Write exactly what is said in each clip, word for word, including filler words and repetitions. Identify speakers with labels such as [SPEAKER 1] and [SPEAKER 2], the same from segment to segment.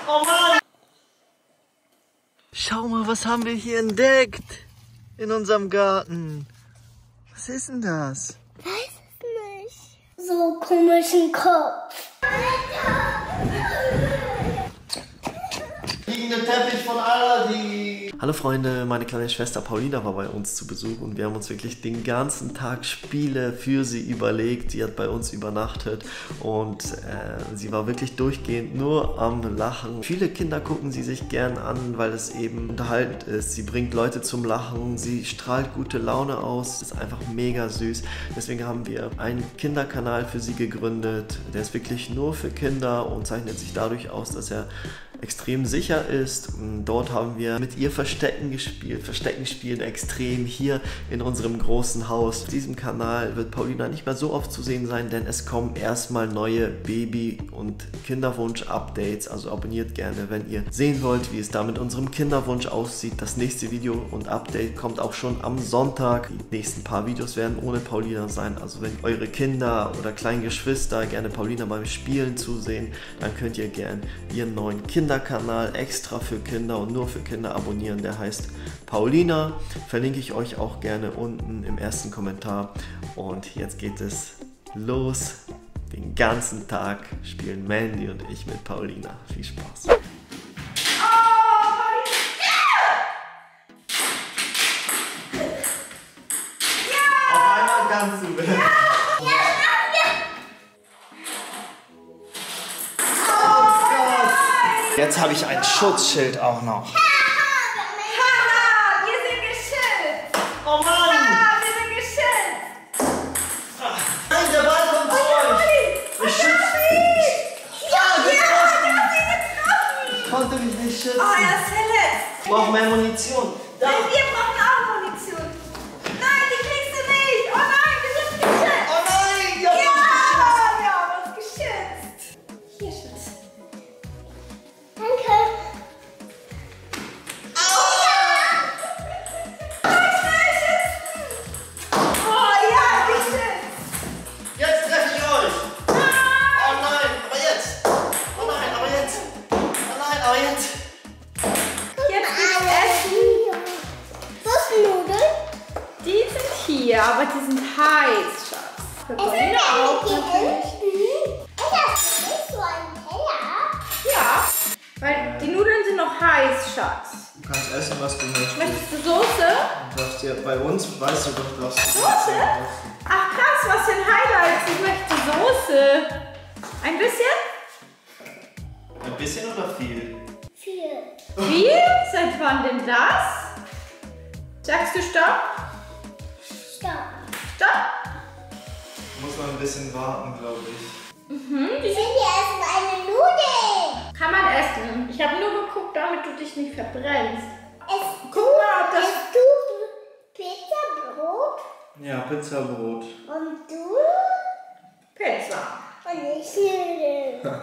[SPEAKER 1] Oh Mann! Schau mal, was haben wir hier entdeckt in unserem Garten. Was ist denn das?
[SPEAKER 2] Weiß es nicht. So komischen Kopf.
[SPEAKER 1] Liegende Teppich von Aladdin. Hallo Freunde, meine kleine Schwester Paulina war bei uns zu Besuch und wir haben uns wirklich den ganzen Tag Spiele für sie überlegt. Sie hat bei uns übernachtet und äh, sie war wirklich durchgehend nur am Lachen. Viele Kinder gucken sie sich gern an, weil es eben unterhaltend ist. Sie bringt Leute zum Lachen, sie strahlt gute Laune aus, ist einfach mega süß. Deswegen haben wir einen Kinderkanal für sie gegründet. Der ist wirklich nur für Kinder und zeichnet sich dadurch aus, dass er extrem sicher ist. Und dort haben wir mit ihr Verstecken gespielt. Verstecken spielen extrem hier in unserem großen Haus. Auf diesem Kanal wird Paulina nicht mehr so oft zu sehen sein, denn es kommen erstmal neue Baby- und Kinderwunsch-Updates. Also abonniert gerne, wenn ihr sehen wollt, wie es da mit unserem Kinderwunsch aussieht. Das nächste Video und Update kommt auch schon am Sonntag. Die nächsten paar Videos werden ohne Paulina sein. Also wenn eure Kinder oder kleinen Geschwister gerne Paulina beim Spielen zusehen, dann könnt ihr gerne ihren neuen Kinderkanal extra für Kinder und nur für Kinder abonnieren. Der heißt Paulina. Verlinke ich euch auch gerne unten im ersten Kommentar. Und jetzt geht es los. Den ganzen Tag spielen Mandy und ich mit Paulina. Viel Spaß. Auf einmal kannst du wieder. Jetzt habe ich ein Schutzschild auch noch.
[SPEAKER 3] Haha, wir sind geschützt.
[SPEAKER 1] Oh Mann!
[SPEAKER 3] Haha, wir sind geschützt.
[SPEAKER 1] Nein, der Ball kommt zu euch. Ich schütze mich. Ja, getroffen. Ich konnte mich nicht schützen.
[SPEAKER 3] Oh, er ist verletzt.
[SPEAKER 1] Ich brauche mehr Munition. Da.
[SPEAKER 3] Wir brauchen auch Munition. Nein, die kriegst du nicht. Oh nein, wir sind geschützt.
[SPEAKER 1] Oh nein, ihr habt
[SPEAKER 3] Ja,
[SPEAKER 1] mich
[SPEAKER 3] wir haben uns geschützt. Hier, Schatz.
[SPEAKER 2] Danke.
[SPEAKER 3] Oh ja, geschützt.
[SPEAKER 1] Jetzt treffe ich euch. Oh nein, aber jetzt. Oh nein, aber jetzt. Oh nein, aber jetzt.
[SPEAKER 3] Jetzt gibt's Essen.
[SPEAKER 2] Wo ist Nudeln?
[SPEAKER 3] Die sind hier, aber die sind heiß, Schatz. Für Paulina auch natürlich.
[SPEAKER 2] Das ist nicht so ein Teller.
[SPEAKER 3] Ja, weil die Nudeln sind noch heiß, Schatz.
[SPEAKER 1] Du kannst essen, was du möchtest.
[SPEAKER 3] Möchtest du Soße?
[SPEAKER 1] Du darfst dir, bei uns weißt du doch, dass du
[SPEAKER 3] Soße? Ach krass, was für ein Highlight. Ich möchte Soße. Ein bisschen?
[SPEAKER 1] Ein bisschen oder viel?
[SPEAKER 2] Viel.
[SPEAKER 3] Viel? Seit wann denn das? Sagst du Stopp?
[SPEAKER 2] Stopp.
[SPEAKER 3] Stopp?
[SPEAKER 1] Muss man ein bisschen warten, glaube ich.
[SPEAKER 3] Mhm, die
[SPEAKER 2] Ich will dir essen eine Nudel.
[SPEAKER 3] kann man essen. Ich habe nur geguckt, damit du dich nicht verbrennst.
[SPEAKER 2] Es
[SPEAKER 3] Guck mal, ob das...
[SPEAKER 2] Isst du Pizzabrot
[SPEAKER 1] Ja, Pizzabrot.
[SPEAKER 2] und du
[SPEAKER 3] Pizza.
[SPEAKER 2] und ich Nudeln.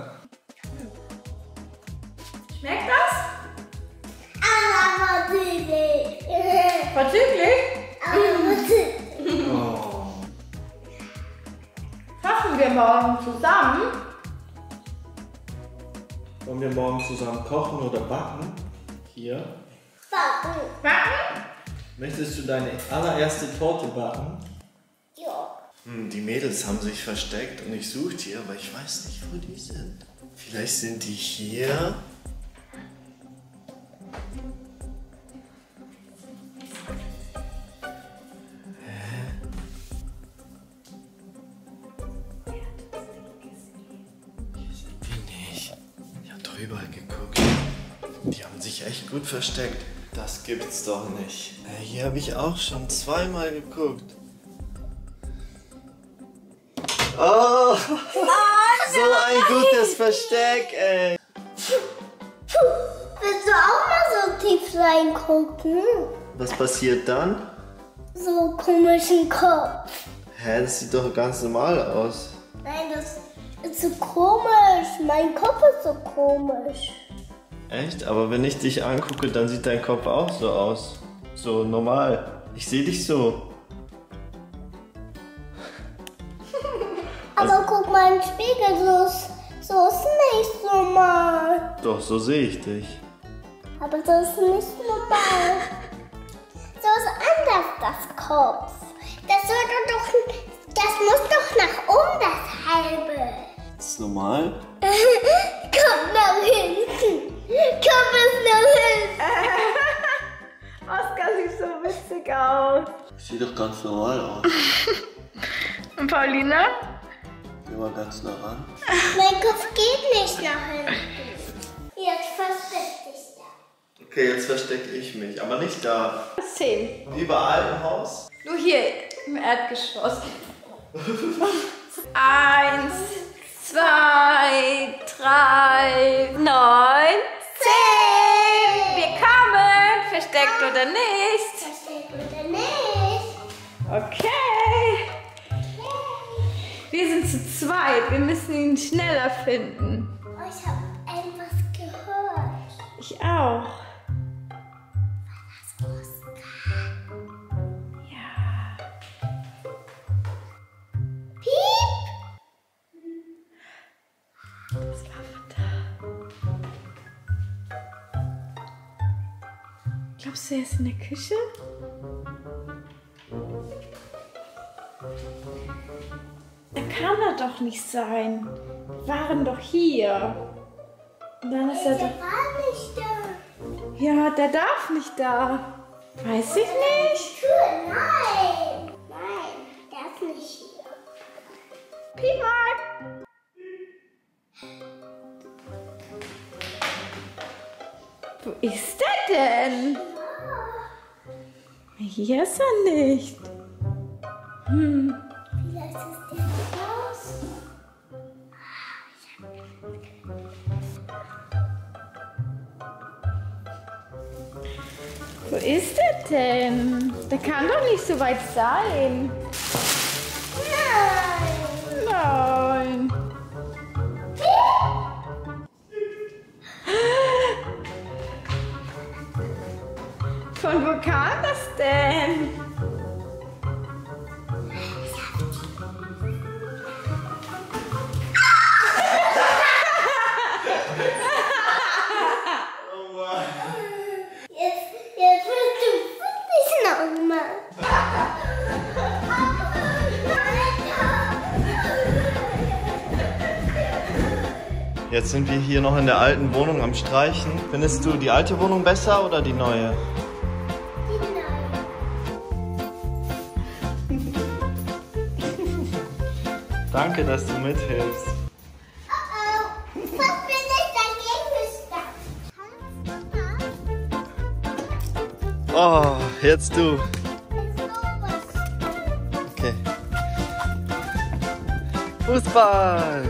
[SPEAKER 3] Schmeckt das?
[SPEAKER 2] Aber Nudeln.
[SPEAKER 3] Verzüglich?
[SPEAKER 2] Aber Nudeln.
[SPEAKER 1] Oh.
[SPEAKER 3] Kochen wir morgen zusammen.
[SPEAKER 1] Wollen wir morgen zusammen kochen oder backen? Hier.
[SPEAKER 2] Backen.
[SPEAKER 3] Backen?
[SPEAKER 1] Möchtest du deine allererste Torte backen?
[SPEAKER 2] Ja.
[SPEAKER 1] Hm, die Mädels haben sich versteckt und ich suche die, aber ich weiß nicht, wo die sind. Vielleicht sind die hier. Überall geguckt. Die haben sich echt gut versteckt. Das gibt's doch nicht. Äh, hier habe ich auch schon zweimal geguckt. Oh, so ein gutes Versteck, ey.
[SPEAKER 2] Willst du auch mal so tief reingucken?
[SPEAKER 1] Was passiert dann?
[SPEAKER 2] So komischen Kopf.
[SPEAKER 1] Hä, das sieht doch ganz normal aus.
[SPEAKER 2] Nein, das ist so komisch. Mein Kopf ist so komisch.
[SPEAKER 1] Echt? Aber wenn ich dich angucke, dann sieht dein Kopf auch so aus. So normal. Ich sehe dich so.
[SPEAKER 2] Aber guck mal im Spiegel, so ist, so ist nicht normal.
[SPEAKER 1] doch, so sehe ich dich.
[SPEAKER 2] Aber so ist nicht normal. So ist anders das Kopf. Das sollte doch, das muss doch nach oben, das halbe.
[SPEAKER 1] Das ist normal.
[SPEAKER 2] Komm nach hinten. Komm bis nach hinten.
[SPEAKER 3] Oskar sieht so witzig aus.
[SPEAKER 1] Sieht doch ganz normal aus.
[SPEAKER 3] Und Paulina?
[SPEAKER 1] Geh mal ganz nah ran.
[SPEAKER 2] Mein Kopf geht nicht nach hinten. Jetzt versteck dich da.
[SPEAKER 1] Okay, jetzt verstecke ich mich, aber nicht da.
[SPEAKER 3] Zehn.
[SPEAKER 1] Überall im Haus.
[SPEAKER 3] Nur hier im Erdgeschoss. Eins, zwei, drei, neun, zehn. Wir kommen. Versteckt oder nicht?
[SPEAKER 2] Versteckt oder nicht?
[SPEAKER 3] Okay. Wir sind zu zweit. Wir müssen ihn schneller finden.
[SPEAKER 2] Oh, ich habe etwas gehört.
[SPEAKER 3] Ich auch.
[SPEAKER 2] Das Oskar.
[SPEAKER 3] Ja.
[SPEAKER 2] Piep.
[SPEAKER 3] Das war von da. Glaubst du, er ist in der Küche? Da kann er doch nicht sein. Wir waren doch hier. Und dann ist er
[SPEAKER 2] Der
[SPEAKER 3] doch.
[SPEAKER 2] war nicht da.
[SPEAKER 3] Ja, der darf nicht da. Weiß ich nicht.
[SPEAKER 2] Tür, nein. Nein, der ist nicht hier.
[SPEAKER 3] Piep mal. Wo ist er denn? Hier ist er nicht. Hm.
[SPEAKER 2] Vielleicht ist der raus.
[SPEAKER 3] Wo ist er denn? Der kann doch nicht so weit sein.
[SPEAKER 2] Nein.
[SPEAKER 3] Nein. Von wo kam das denn?
[SPEAKER 2] Jetzt, jetzt wirst du wirklich nochmal.
[SPEAKER 1] Jetzt sind wir hier noch in der alten Wohnung am Streichen. Findest du die alte Wohnung besser oder die neue? Danke, dass du mithilfst.
[SPEAKER 2] Oh, fast bin ich dagegen gestanden.
[SPEAKER 1] Oh, jetzt du. Okay. Fußball.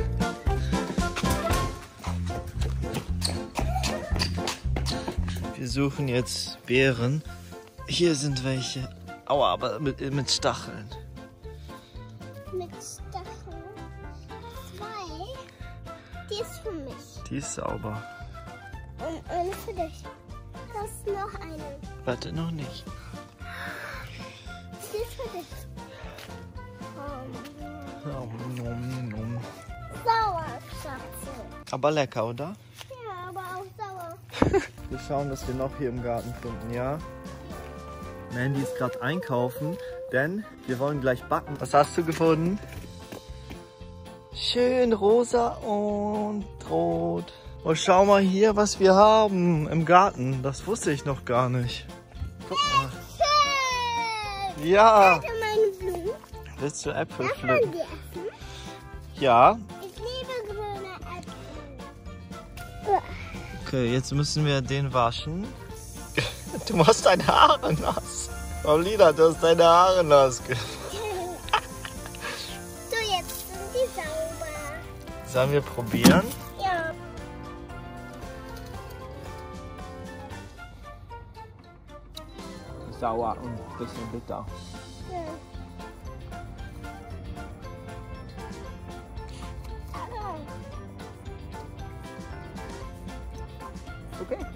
[SPEAKER 1] Wir suchen jetzt Beeren. Hier sind welche. Aua, aber mit, mit Stacheln.
[SPEAKER 2] Mit Stacheln. Zwei. Die ist für mich.
[SPEAKER 1] Die ist sauber.
[SPEAKER 2] Und eine für dich. Das ist noch eine.
[SPEAKER 1] Warte, noch nicht.
[SPEAKER 2] Die ist für dich. Oh,
[SPEAKER 1] Nom, nom, nom.
[SPEAKER 2] sauer, Schatze.
[SPEAKER 1] Aber lecker, oder?
[SPEAKER 2] Ja, aber auch sauer.
[SPEAKER 1] Wir schauen, was wir noch hier im Garten finden, ja? Mandy ist gerade einkaufen, denn wir wollen gleich backen. Was hast du gefunden? Schön rosa und rot. Oh, schau mal hier, was wir haben im Garten. Das wusste ich noch gar nicht. Guck mal.
[SPEAKER 2] Schön.
[SPEAKER 1] Ja.
[SPEAKER 2] Warte, meine Blumen.
[SPEAKER 1] Willst du Äpfel
[SPEAKER 2] Darf man
[SPEAKER 1] pflücken?
[SPEAKER 2] die essen?
[SPEAKER 1] Ja.
[SPEAKER 2] Ich liebe grüne Äpfel.
[SPEAKER 1] Okay, jetzt müssen wir den waschen. Du machst deine Haare nass. Paulina, du hast deine Haare nass gemacht.
[SPEAKER 2] So, jetzt sind die sauber.
[SPEAKER 1] Sollen wir probieren?
[SPEAKER 2] Ja.
[SPEAKER 1] Sauer und ein bisschen bitter.
[SPEAKER 2] Ja. Ah.
[SPEAKER 1] Okay.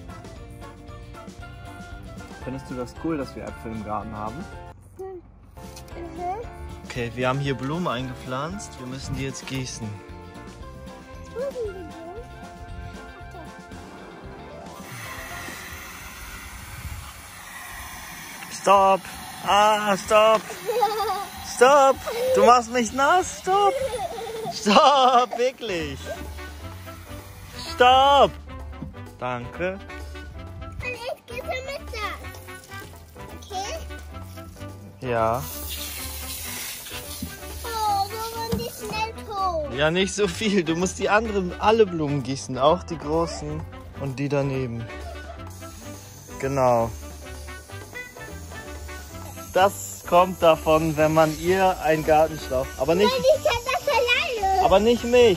[SPEAKER 1] Findest du das cool, dass wir Äpfel im Garten haben?
[SPEAKER 2] Mhm.
[SPEAKER 1] Okay, wir haben hier Blumen eingepflanzt. Wir müssen die jetzt gießen.
[SPEAKER 2] Was wurden die Blumen?
[SPEAKER 1] Stopp! Ah, stopp! Stopp! Du machst mich nass! Stopp! Stopp! Wirklich! Stopp! Danke.
[SPEAKER 2] Und jetzt geht's am Mittag. Okay?
[SPEAKER 1] Ja.
[SPEAKER 2] Oh, so waren die schnell tot.
[SPEAKER 1] Ja, nicht so viel. Du musst die anderen, alle Blumen gießen, auch die großen und die daneben. Genau. Das kommt davon, wenn man ihr einen Gartenschlauch, aber nicht,
[SPEAKER 2] Nein, ich kann das alleine.
[SPEAKER 1] aber nicht mich.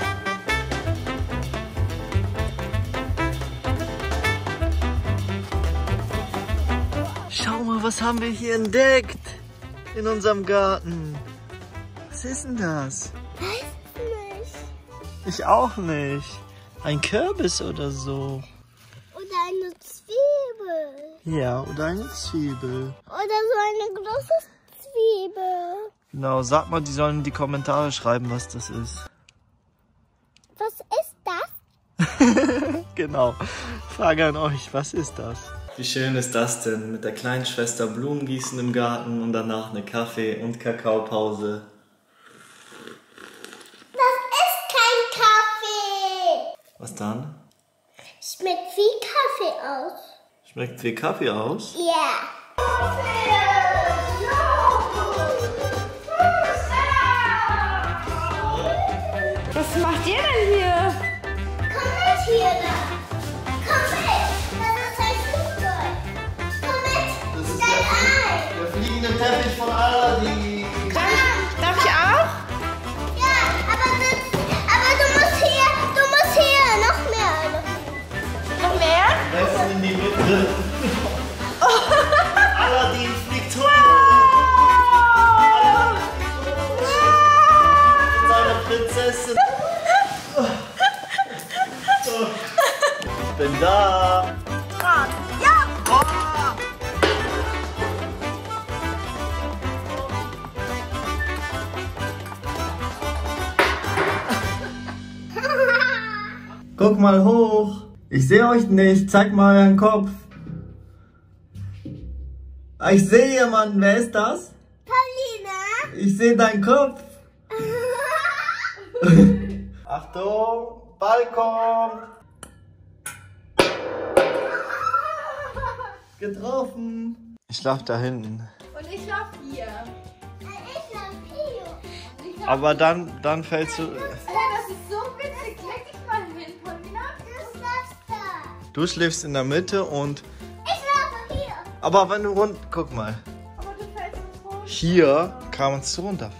[SPEAKER 1] Schau mal, was haben wir hier entdeckt in unserem Garten? Was ist denn das?
[SPEAKER 2] Weiß nicht.
[SPEAKER 1] Ich auch nicht. Ein Kürbis oder so.
[SPEAKER 2] Oder eine Zwiebel.
[SPEAKER 1] Ja, oder eine Zwiebel.
[SPEAKER 2] Oder so eine große Zwiebel.
[SPEAKER 1] Genau, sag mal, die sollen in die Kommentare schreiben, was das ist.
[SPEAKER 2] Was ist das?
[SPEAKER 1] Genau, Frage an euch, was ist das? Wie schön ist das denn? Mit der kleinen Schwester Blumen gießen im Garten und danach eine Kaffee- und Kakaopause.
[SPEAKER 2] Das ist kein Kaffee.
[SPEAKER 1] Was dann?
[SPEAKER 2] Schmeckt wie Kaffee aus.
[SPEAKER 1] Schmeckt wie Kaffee aus?
[SPEAKER 2] Ja.
[SPEAKER 3] Was macht ihr denn hier?
[SPEAKER 2] Komm mit hier da. Komm mit. Das ist ein Flugzeug. Komm mit.
[SPEAKER 1] Das ist
[SPEAKER 2] Steig ein.
[SPEAKER 1] der fliegende Teppich von Aladdin.
[SPEAKER 3] Darf, darf ich auch?
[SPEAKER 2] Ja, aber, das, aber du musst hier, du musst hier noch mehr.
[SPEAKER 3] Noch mehr?
[SPEAKER 1] Am besten in die Mitte. Aladdin fliegt hoch. Seine Prinzessin. Ich bin da.
[SPEAKER 2] Ja.
[SPEAKER 1] Guck mal hoch. Ich sehe euch nicht. Zeig mal euren Kopf. Ah, ich sehe jemanden. Wer ist das?
[SPEAKER 2] Paulina.
[SPEAKER 1] Ich sehe deinen Kopf. Achtung, Balkon. Getroffen. Ich schlaf da hinten.
[SPEAKER 3] Und ich lauf hier.
[SPEAKER 2] Ich lauf hier.
[SPEAKER 3] Ich lauf
[SPEAKER 1] Aber dann, dann fällst du.
[SPEAKER 3] Alter, das ist so witzig. Leg dich mal hin, Paulina.
[SPEAKER 2] Was ist das da?
[SPEAKER 1] Du schläfst in der Mitte und.
[SPEAKER 2] Ich laufe hier.
[SPEAKER 1] Aber wenn du rund. Guck mal.
[SPEAKER 3] Aber du fällst so runter.
[SPEAKER 1] Hier kannst du runterfallen.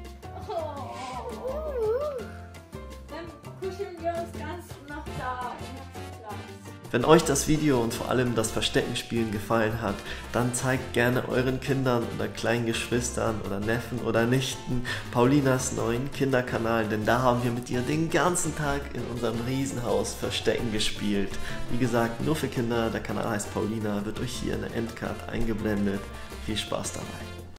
[SPEAKER 3] Dann kuscheln wir uns ganz nach da.
[SPEAKER 1] Wenn euch das Video und vor allem das Versteckenspielen gefallen hat, dann zeigt gerne euren Kindern oder kleinen Geschwistern oder Neffen oder Nichten Paulinas neuen Kinderkanal, denn da haben wir mit ihr den ganzen Tag in unserem Riesenhaus Verstecken gespielt. Wie gesagt, nur für Kinder, der Kanal heißt Paulina, wird euch hier in der Endcard eingeblendet. Viel Spaß dabei.